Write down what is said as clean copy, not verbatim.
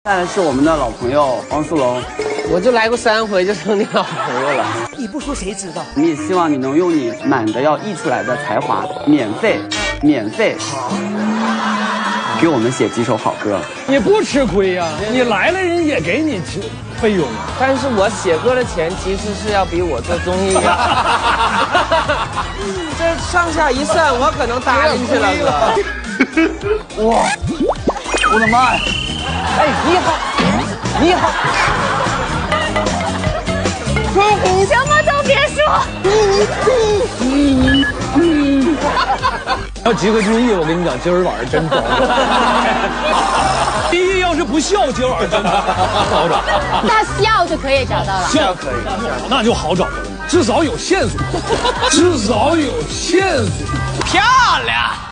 带的是我们的老朋友汪苏泷， 我就来过3回，就成你老朋友了。 你不说谁知道？ 我们也希望你能用你满的要溢出来的才华，免费给我们写几首好歌。 你不吃亏呀、你来了人也给你费用。 但是我写歌的钱其实是要比我做综艺要。这上下一算，我可能搭进去了哥。 哇，我的妈呀！ 哎，你好。 什么都别说。 要集个综艺，我跟你讲，今儿晚上真糟。第一，要是不笑，今儿晚上真好找。 他笑就可以找到了。 笑可以，那就好找了，至少有线索，漂亮。